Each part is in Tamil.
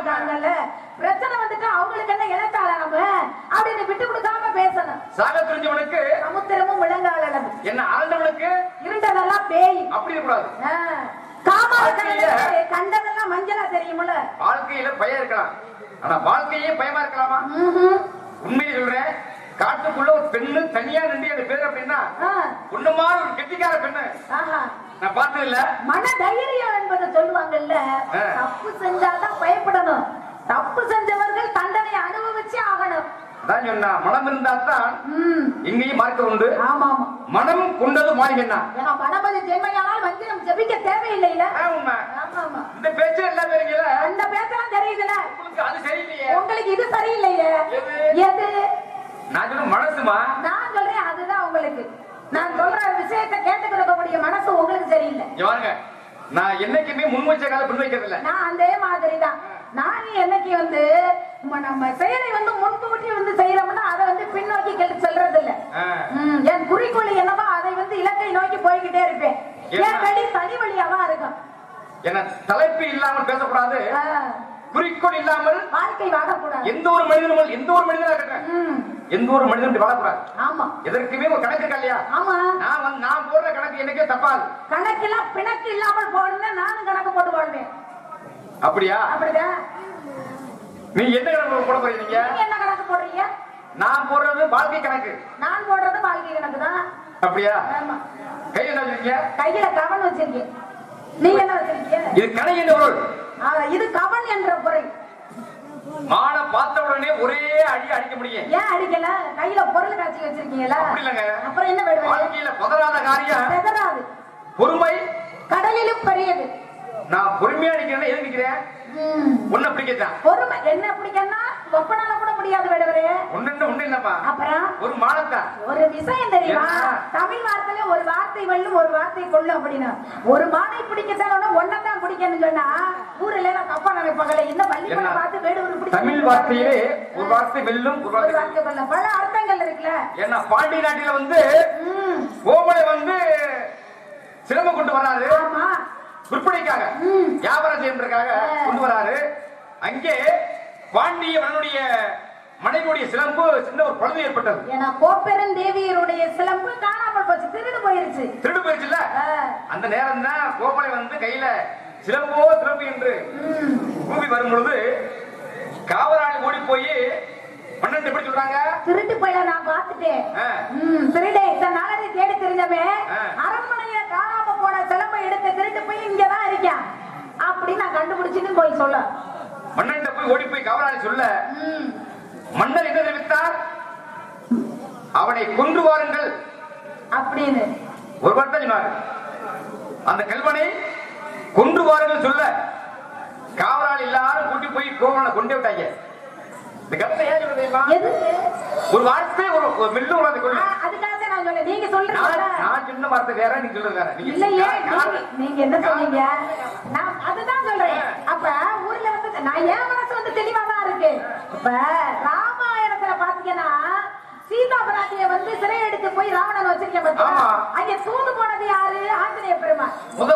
இருக்காங்கல்ல, பிரச்சனை வந்துட்டு அவங்களுக்கு என்ன இழக்கால நம்ம அப்படின்னு விட்டு கொடுக்காம பேசணும். சாக தெரிஞ்சவனுக்கு சமுத்திரமும் விளங்காளம், என்ன ஆழ்ந்தவனுக்கு இருண்டதெல்லாம் பேய். அப்படி இருக்கக்கூடாது. கண்டதெல்லாம் மஞ்சளா தெரியுமில்ல. வாழ்க்கையில பயம் இருக்கலாம், ஆனா வாழ்க்கையே பயமா இருக்கலாமா? உண்மையை சொல்றேன். காட்டுக்குள்ள ஒரு பெண்ணு தனியா நின்று அந்த பேர் அப்படின்னா ஒண்ணு மாதிரி ஒரு கெட்டிக்கார பெண்ணு நான் பார்த்தது இல்ல. மன தைரியம் என்பதை சொல்லுவாங்கல்ல, தப்பு செஞ்சாதான் பயப்படணும், தப்பு செஞ்சவர்கள் தண்டனை அனுபவிச்சு ஆகணும். அதான் சொன்னா மனம் இருந்தால்தான் எங்கேயும் மார்க்க உண்டு. மனம் கொண்டது மாளிகைன்னா மனமது ஜென்மையானால் வஞ்சினம் ஜெபிக்க தேவையில்லை. இந்த பேச்சு எல்லாம் தெரியுங்கள, அந்த பேச்செல்லாம் தெரியுதுல. உங்களுக்கு அது சரியில்லையே, உங்களுக்கு இது சரியில்லையே. எது? நான் சொல்ற மனசுமா? நான் சொல்றேன் அதுதான் உங்களுக்கு. நான் சொல்ற விஷயத்தை கேட்டுக்கிறக்கூடிய மனசு உங்களுக்கு சரியில்லை. பாருங்க, நான் என்னைக்குமே முன்வச்ச கால பின் வைக்கிறது இல்ல. நான் அதே மாதிரிதான். நான் என்னைக்கு வந்து நம்ம செயலை வந்து முன்கூட்டி வந்து செய்யறோம்னா அதை வந்து பின்னோக்கி செல்றது இல்ல. என் குறிக்கோள் என்னவோ அதை வந்து இலக்கை நோக்கி போய்கிட்டே இருப்பேன். என் வழி தனி வழியாதான் இருக்கும். என்ன தலைப்பு இல்லாமல் பேசக்கூடாது, குறிக்கோள் இல்லாமல் வாழ்க்கை வாழக்கூடாது. எந்த ஒரு மனிதனும் எந்த ஒரு மனிதனா இருக்கட்டும், எந்த ஒரு மனிதனும் வாழக்கூடாது. ஆமா, எதற்குமே ஒரு கணக்கு இருக்கா இல்லையா? ஆமா, நான் போடுற கணக்கு என்னைக்கே தப்பாது. கணக்கெல்லாம் பிணக்கு இல்லாமல் போடணும். நானும் கணக்கு போட்டு போடுவேன். அப்படியா? அப்படிதான். நீ என்ன கணக்கு போட போறீங்க? நீங்க என்ன கணக்கு போடுறீங்க? நான் போடுறது வாழ்க்கை கணக்கு. நான் போடுறது வாழ்க்கை கணக்கு தான். அப்படியா? ஆமா. கையில என்ன வச்சிருக்கீங்க? கையில கவன் வச்சிருக்கீங்க. நீங்க என்ன வச்சிருக்கீங்க? இது கணை என்ற பொருள். இது கவன் என்ற பொருள். மான பார்த்த உடனே ஒரே அடி அடிக்க முடியும். ஏன் அடிக்கல? கையில பொருள் காட்சி வச்சிருக்கீங்களா? அப்படி இல்லங்க. அப்புறம் என்ன வேணும்? வாழ்க்கையில பதறாத காரியம் பதறாது. பொறுமை கடலிலும் பெரியது. நான் பொறுமையா நிக்கிறேன். எது நிக்கிறேன்? ஒண்ணு பிடிக்கத்தான். பொறுமை என்ன பிடிக்கன்னா ஒப்பனால கூட முடியாது வேடவரே. ஒண்ணு இல்லப்பா. அப்புறம் ஒரு மானத்தான். ஒரு விஷயம் தெரியுமா? தமிழ் வார்த்தையில ஒரு வார்த்தை வெல்லும் ஒரு வார்த்தை கொள்ளும் அப்படின்னு. ஒரு மானை பிடிக்கத்தான் ஒன்னதான் பிடிக்கணும்னு சொன்னா ஊர்ல எல்லாம் தப்பா நினைப்பாங்கல்ல. இந்த பள்ளிக்கூட பார்த்து வேடு ஒரு பிடிக்கும். தமிழ் வார்த்தையிலே ஒரு வார்த்தை வெல்லும் ஒரு வார்த்தை கொள்ளும். பல அர்த்தங்கள் இருக்குல்ல. ஏன்னா பாண்டி நாட்டில வந்து கோமலை வந்து சிலம்பு கொண்டு வராரு. ஆமா, விற்பனைக்காக வியாபாரம் செய்வதற்காக கொண்டு வராரு. அங்கே பாண்டிய மன்னனுடைய மனைவியுடைய சிலம்பு சின்ன ஒரு பழுது ஏற்பட்டது. ஏன்னா கோப்பெருன் தேவியருடைய சிலம்பு காணாமல் போச்சு, திருடு போயிருச்சுல்ல. அந்த நேரம் தான் கோமலை வந்து கையில சிலம்போ சிலம்பு என்று கூவி வரும் பொழுது காவலாளி ஓடி போய் மன்னன் எப்படி சொல்றாங்க? திருட்டு போயில நான் பார்த்துட்டேன். திருடே இந்த நாளை தேடி தெரிஞ்சவன் அரண்மனையில காணாம போன சிலம்பை எடுத்து திருட்டு போய் இங்கதான் இருக்கான் அப்படின்னு நான் கண்டுபிடிச்சுன்னு போய் சொல்ல. மன்னன் போய் ஓடி போய் காவலாளி சொல்ல மன்னர் என்ன தெரிவித்தார்? அவனை கொன்று வாருங்கள் அப்படின்னு ஒரு வார்த்தை சொன்னார். அந்த கல்வனை கொன்று வாருங்கள் சொல்ல காவலாளி எல்லாரும் கூட்டி போய் கோவலனை கொண்டே விட்டாங்க. ஒரு வார்த்தை ஒரு மில்லு உலகத்தை கொள்ள. அதுக்காக நான் சொல்ல, நீங்க சொல்றீங்க. நான் சொன்ன வார்த்தை வேற, நீங்க சொல்றது வேற. இல்லையே, நீங்க என்ன சொன்னீங்க? நான் அதுதான் சொல்றேன். அப்ப ஊர்ல வந்து நான் என் மனசு வந்து தெளிவா தான் இருக்கு. இப்ப ராமாயணத்துல பாத்தீங்கன்னா சீதா பிராட்டிய வந்து சிறை எடுத்து போய் ராவணன் வச்சிருக்க பார்த்தா அங்க தூது போனது யாரு? ஆஞ்சநேய பெருமாள்.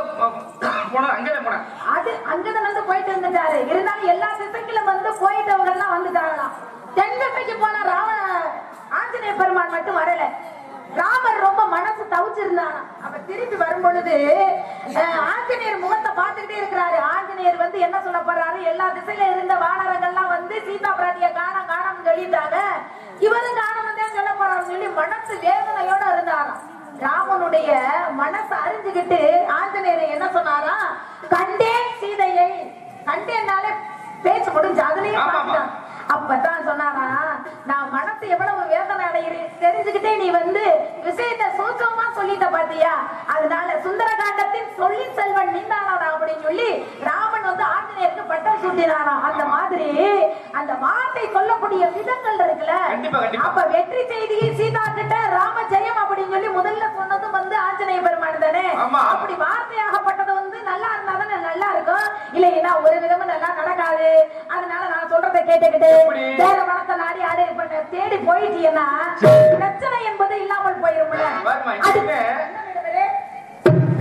அது அங்கதான் வந்து போயிட்டு இருந்துட்டாரு. இருந்தாலும் எல்லா திசைகளும் வந்து போயிட்டவங்க எல்லாம் வந்துட்டாங்களாம். தென்திசைக்கு போன ஆஞ்சநேய பெருமாள் மட்டும் வரல. ராமர் ரொம்ப மனசு தவிச்சிருந்தாங்க. அப்ப திருப்பி வரும் பொழுது ஆஞ்சநேயர் முகத்தை பார்த்துக்கிட்டே இருக்கிறாரு. ஆஞ்சநேயர் வந்து என்ன சொல்ல போறாரு? எல்லா திசையில இருந்த வானரங்கள்லாம் வந்து சீதா பிராட்டிய காணாம சொல்லிட்டாங்க, இவரும் காணாமதான் சொல்ல போறாரு சொல்லி மனசு வேதனையோட இருந்தாராம். ராமனுடைய மனசு அறிஞ்சுக்கிட்டு ஆஞ்சநேயர் என்ன சொன்னாரா? கண்டேன் சீதையை. கண்டேன்னாலே பேச்சு முடிஞ்சு அதுலயே பார்த்துட்டான். அப்பதான் சொன்னாரா, நான் மனசு எவ்வளவு வேதனை அடைகிறேன் தெரிஞ்சுக்கிட்டே நீ வந்து விஷயத்த சூட்சமா சொல்லிட்ட பாத்தியா, அதனால சுந்தர காண்டத்தின் சொல்லி செல்வன் நீந்தானா அப்படின்னு சொல்லி ராமன் வந்து ஆஞ்சநேயருக்கு பட்டம் சூட்டினாரா. அந்த மாதிரி அந்த வார்த்தை சொல்லக்கூடிய விதங்கள் இருக்குல்ல. அப்ப வெற்றி செய்தியை சீதா கிட்ட ராம ஜெயம் அப்படின்னு சொல்லி முதல்ல சொன்னதும் வந்து ஆஞ்சநேய பெருமான் தானே. அப்படி வார்த்தையாகப்பட்டது வந்து நல்லா இருந்தா தானே நல்லா இருக்கும், இல்லைன்னா ஒரு விதமும் நல்லா நடக்காது. அதனால நான் சொல்றதை கேட்டுக்கிட்டு வேற மனத்தை நாடி ஆடு தேடி போயிட்டீங்கன்னா பிரச்சனை என்பது இல்லாமல் போயிரும்ல.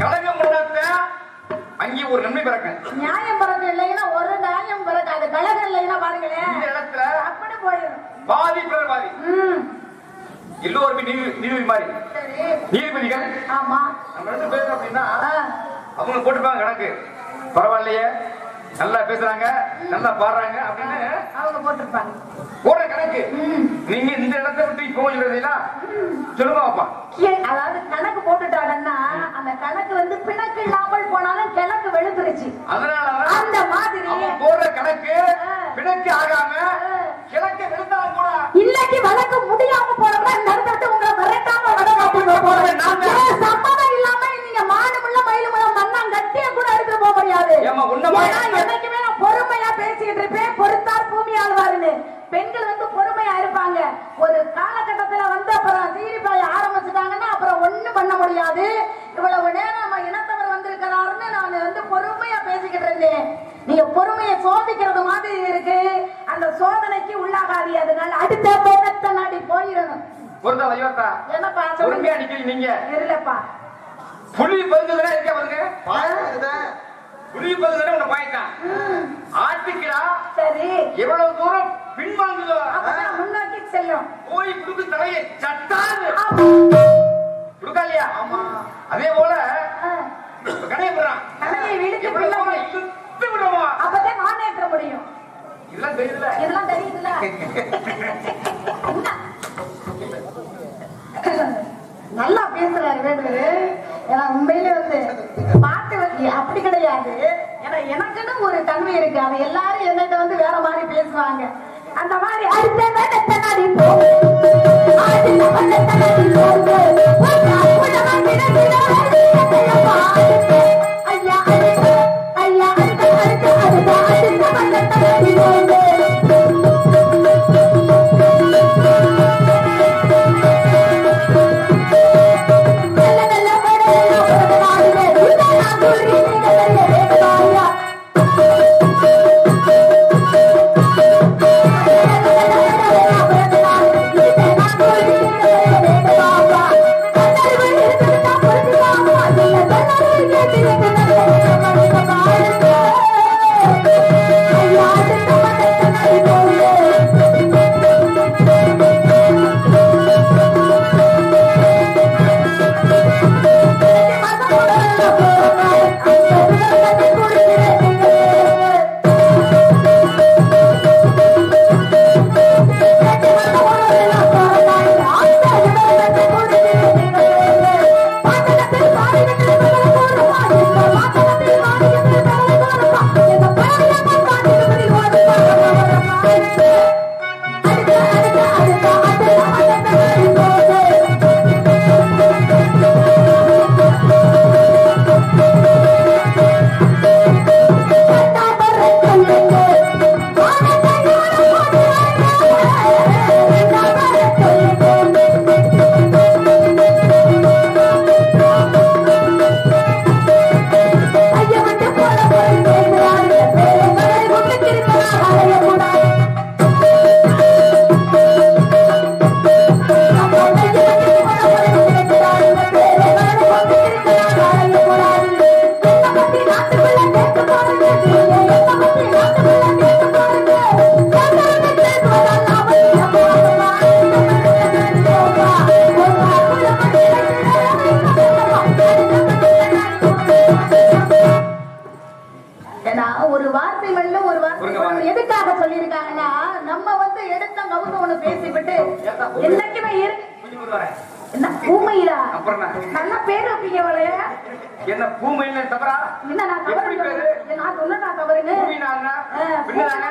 கழகம் அங்கே ஒரு நன்மை பிறக்க நியாயம் பிறக்க இல்லைன்னா ஒரு நியாயம் பிறக்காது. கழகம் எல்லாம் பாருங்களேன். இந்த இடத்துல அப்படி போயிடும். பாதி பிறர் பாதி. எல்லோருமே நீதிபதி மாதிரி. நீதிபதிகள். ஆமா. நம்ம ரெண்டு பேரும் அப்படின்னா அவங்க போட்டுப்பாங்க கணக்கு. பரவாயில்லையே, நல்லா பேசுறாங்க, நல்லா பாடுறாங்க அப்படின்னு அவங்க போட்டிருப்பாங்க. போடுற கணக்கு. நீங்க இந்த இடத்தை விட்டு இப்போ சொல்றீங்களா? சொல்லுங்க பாப்பா. அதாவது கணக்கு போட்டுட்டாங்கன்னா அந்த கணக்கு வந்து பிணக்கு இல்லாமல் போனாலும் கிழக்கு வெளுத்துருச்சு. அதனாலதான் அந்த மாதிரி போடுற கணக்கு பிணக்கு ஆகாம கிழக்கு வெளுத்தாலும் கூட இன்னைக்கு வழக்கு முடியாம போறவங்க நடந்துட்டு உங்களை விரட்டாம சம்மதம் இல்லாம நீங்க மாடுமுள்ள மயிலுமுள்ள மண்ணாம் கட்டிய கூட எடுத்து போக முடியாது. என்னைக்குமே நான் பொறுமையா பேசிக்கிட்டு இருப்பேன். பொறுத்தார் பூமி ஆழ்வாருன்னு. பெண்கள் வந்து பொறுமையா இருப்பாங்க. ஒரு காலகட்டத்துல வந்து அப்புறம் சீரிப்பாய ஆரம்பிச்சுட்டாங்கன்னா அப்புறம் ஒண்ணும் பண்ண முடியாது. இவ்வளவு நேரம் நம்ம இனத்தவர் வந்திருக்கிறாருன்னு நான் வந்து பொறுமையா பேசிக்கிட்டு இருந்தேன். நீங்க பொறுமையை சோதிக்கிறது மாதிரி இருக்கு. அந்த சோதனைக்கு உள்ளாகாது. அதனால அடுத்த போகத்தை நாடி போயிடணும். என்னப்பா பொறுமையா நிக்கிறீங்க நீங்க? இல்லப்பா, புலி பதுங்குதுன்னா இருக்க பாருங்க. புலி பதுங்குதுன்னா உன்னை பாய்த்தான் ஆட்டுக்கிறா. சரி, எவ்வளவு தூரம் பின்வாங்குதோ முன்னோக்கி செல்லும். போய் குடுக்கு தலையை சட்டாது குடுக்கலையா? அதே போல கடையை விடுத்து விடுமா? அப்பதான் நான் ஏற்ற முடியும். இதெல்லாம் தெரியுதுல, இதெல்லாம் தெரியுதுல. நல்லா பேசுறாரு வேணுரு. ஏன்னா உண்மையிலே வந்து பாட்டு வந்து அப்படி கிடையாது. ஏன்னா எனக்குன்னு ஒரு தன்மை இருக்கு. அது எல்லாரும் என்னிட்ட வந்து வேற மாதிரி பேசுவாங்க. அந்த மாதிரி ஐயா ஐயா என்ன பூமையிலா? நல்ல பேர் வைப்பீங்க வளைய. என்ன பூமையில தவறா? என்ன நான் தவறு பேரு? நான் சொன்னா தவறுங்க. பூமினானா? பெண்ணுதானே?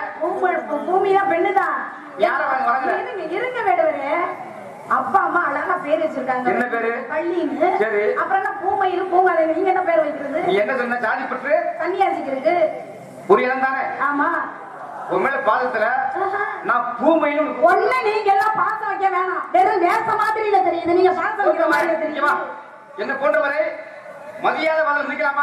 பூமியா பெண்ணுதான். யார வரங்க? இருங்க வேடவரே. அப்பா அம்மா அழகா பேர் வச்சிருக்காங்க. என்ன பேரு? பள்ளின்னு. சரி. அப்புறம் என்ன பூமையிலும் பூங்கால நீங்க என்ன பேர் வைக்கிறது? நீ என்ன சொன்ன? ஜாதி பற்று? சன்னியாசிக்கிறது. புரியலாம் தானே? ஆமா. உன் மேல பாதத்துல நான் பூமையிலும் ஒண்ணு நீங்க எல்லாம் பாசம் வைக்க வேணாம். வெறும் வேச மாதிரில தெரியுது. நீங்க பாசம் வைக்கிற மாதிரி தெரியுமா? என்ன போன்றவரை மதியாத பதில் முடிக்கலாமா?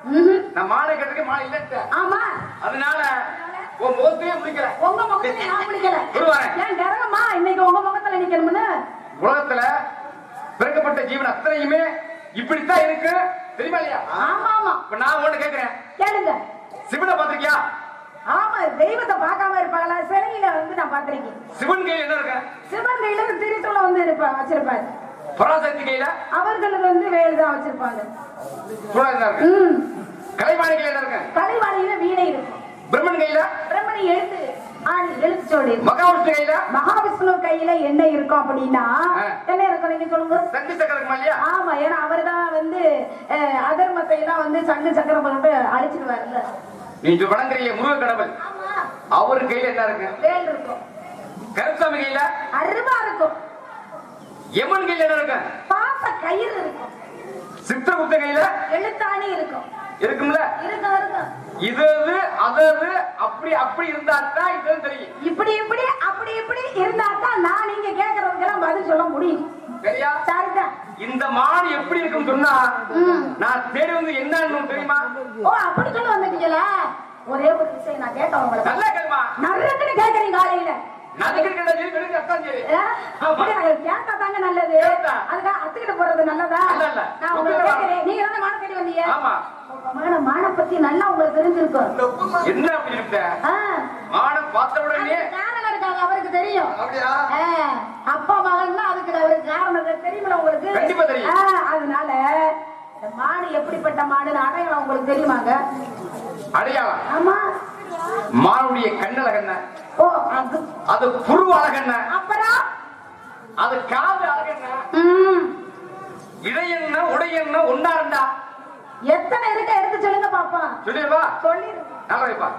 நான் மாலை கட்டுக்கு மாலை இல்ல. ஆமா. அதனால உன் முகத்தையே முடிக்கல. உங்க முகத்தை நான் முடிக்கல. ஏன் கரகமா இன்னைக்கு உங்க முகத்துல நிக்கணும்னு? உலகத்துல பிறக்கப்பட்ட ஜீவன் அத்தனையுமே இப்படித்தான் இருக்கு தெரியுமா இல்லையா? ஆமா ஆமா. இப்ப நான் ஒண்ணு கேக்குறேன், கேளுங்க. சிவனை பாத்திருக்கியா? ஆமா, தெய்வத்தை பார்க்காம இருப்பாங்களா? சிலையில வந்து நான் பார்த்திருக்கேன். சிவன் கையில என்ன இருக்கு? சிவன் கையில திரிசூலம் வந்து வச்சிருப்பாரு. பராசக்தி கையில அவர்களுக்கு வந்து வேல் தான் வச்சிருப்பாங்க. சூழல் என்ன இருக்கு? கலைவாணி கையில என்ன இருக்கு? கலைவாணியில வீணை இருக்கும். பிரம்மன் கையில பிரம்மணி எழுத்து எழுத்துச்சோடு. மகாவிஷ்ணு கையில மகாவிஷ்ணு கையில என்ன இருக்கும் அப்படின்னா என்ன இருக்கும் நீங்க சொல்லுங்க. சங்கு சக்கரம் இருக்குமா இல்லையா? ஆமா, ஏன்னா அவர் தான் வந்து அதர்மத்தை எல்லாம் வந்து சங்கு சக்கரம் போட்டு அழிச்சிடுவாருல்ல. நீங்க வணங்குறீங்க முருக கடவுள், அவர் கையில என்ன இருக்கு? வேல் இருக்கும். கருப்சாமி கையில அருவா இருக்கும். யமன் கையில என்ன இருக்கு? பாச கயிறு இருக்கும். சித்திரகுப்த கையில எழுத்தாணி இருக்கும். இருக்கும்ல? இருக்கும் இருக்கும். இது அதது அப்படி அப்படி இருந்தா தான் இது தெரியும். இப்படி இப்படி அப்படி இப்படி இருந்தா தான் நான் நீங்க கேக்குறதுக்கெல்லாம் பதில் சொல்ல முடியும். சரியா? சரிதான். இந்த மாடு எப்படி இருக்குன்னு சொன்னா நான் தேடி வந்து என்னன்னு தெரியுமா? ஓ, அப்படி சொல்ல வந்துட்டீங்களா? ஒரே ஒரு விஷயம் நான் கேட்க உங்களுக்கு. நல்லா கேளுமா. நல்லதுன்னு கேக்குறீங்க காலையில. நதுக்கு கேட்டது எனக்கு அத்தான் சரி. கேட்டா தாங்க நல்லது. அதுக்காக அத்துக்கிட்டு போறது நல்லதா? நான் உங்களுக்கு கேட்கிறேன். நீங்க தானே மான தேடி வந்தீங்க. ஆமா. மான பத்தி நல்லா உங்களுக்கு தெரிஞ்சிருக்கும். என்ன அப்படி இருக்க? மானம் பார்த்த உடனே காரணம் இருக்காங்க, அவருக்கு தெரியும். அப்படியா? அப்பா மகன் அதுக்கு அவருக்கு காரணம் தெரியுமில உங்களுக்கு. கண்டிப்பா தெரியும். அதனால இந்த மாடு எப்படிப்பட்ட மாடுன்னு அடையாளம் உங்களுக்கு தெரியுமாங்க? அடையாளம்? ஆமா. மானுடைய கண்ணழகண்ண. ஓ, அது புருவ அழகண்ண. அப்புறம் அது காது அழகண்ண. இடையண்ண உடையண்ண ஒன்னா இருந்தா எத்தனை இருக்க எடுத்து சொல்லுங்க பாப்பா. சொல்லிடுவா? சொல்லிடு. நல்லா வைப்பா.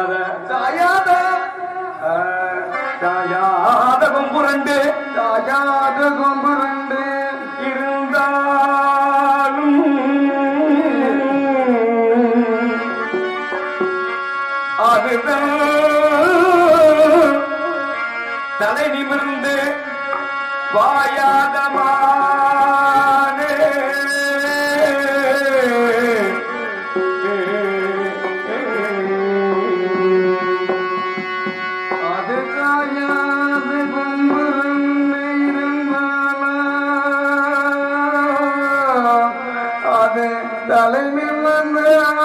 சாயாத சாயாத கொம்புரண்டு இருந்தாலும் அதுதான் தலை நிமிர்ந்து வாயாதமானே அது காயாது கொம்புரண்டு இருந்தாலும் அது தலை நிமிர்ந்து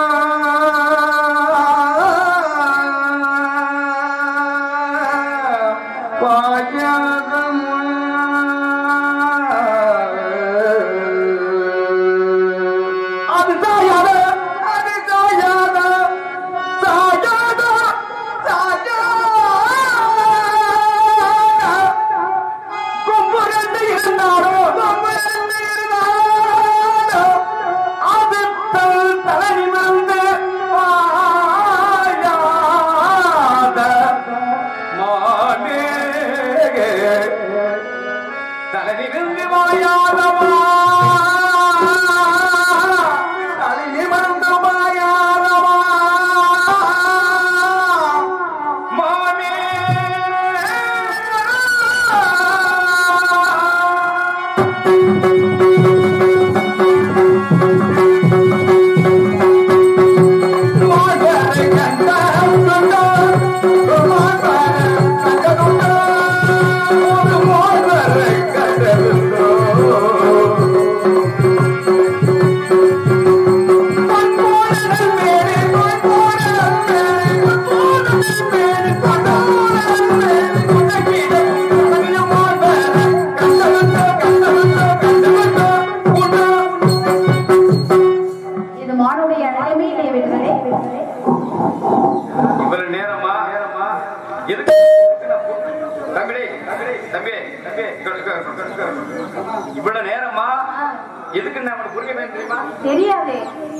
இவ்வளவு நேரமா எதுக்கு நம்ம புரிய வேண்டும் தெரியுமா? தெரியாது.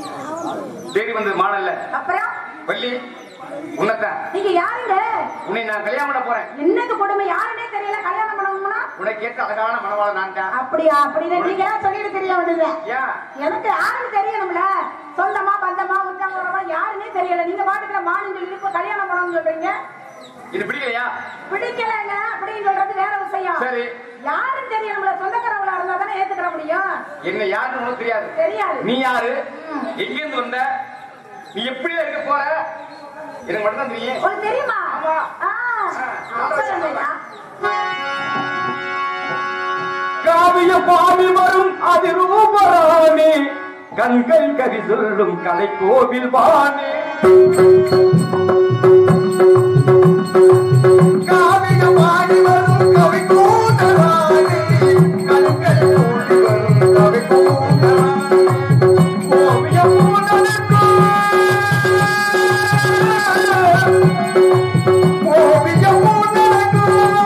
தேடி வந்தது மாடல்ல. அப்புறம் வள்ளி உன்னதான். நீங்க யாருங்க? உன்னை நான் கல்யாணம் பண்ண போறேன். என்னது கொடுமை, யாருனே தெரியல, கல்யாணம் பண்ணணும்னா? உனக்கு ஏற்ற அழகான மணவாளன் நான் தான். அப்படியா? அப்படினா நீங்க ஏன் சொல்லிட்டு தெரிய வந்தீங்க? ஏன்? எனக்கு யாருன்னு தெரியணும்ல. சொந்தமா பந்தமா உற்றாங்களமா யாருனே தெரியல. நீங்க பாட்டுக்கு மானு சொல்லி இப்ப கல்யாணம் பண்ணணும்னு சொல்றீங்க. இது பிடிக்கலையா? பிடிக்கலங்க அப்படின்னு சொல்றது வேற விஷயம். சரி. யாருன்னு தெரியணும்ல. சொந்தக்காரங்களா இருந்தா தானே ஏத்துக்கிற முடியும். என்ன யாருன்னு உனக்கு தெரியாது. தெரியாது. நீ யாரு? எங்க இருந்து வந்த? நீ எப்படி இருக்க போற? எனக்கு மட்டும் தான் தெரியும். உனக்கு தெரியுமா? காவிய பாவி வரும் அதிரூபராணி கண்கள் கவி சொல்லும் கலை கோவில் வாணி காவிய பாடி வரும் கவி கூட்டராணி கண்கள் கூடி வரும் கவி கூட்டராணி கோவிய பூண்டனுக்கு கோவிய பூண்டனுக்கு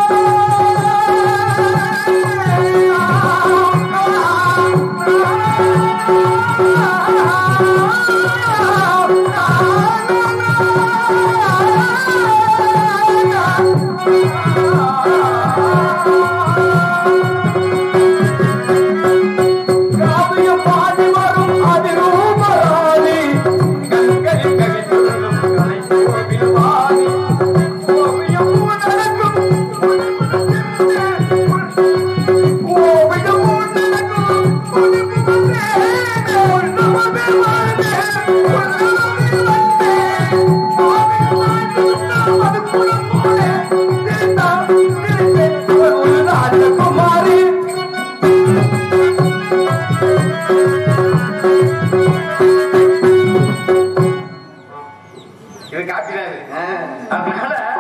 காவிய பாடி வரும் அதிரூபராணி கண்களில் கவி சொல்லும் கலை கோவில் வாணி கோவிய பூண்டனுக்கும் கோவிய பூண்டனுக்கும் ராஜகுமாரி இது காப்பிடாது. அதனால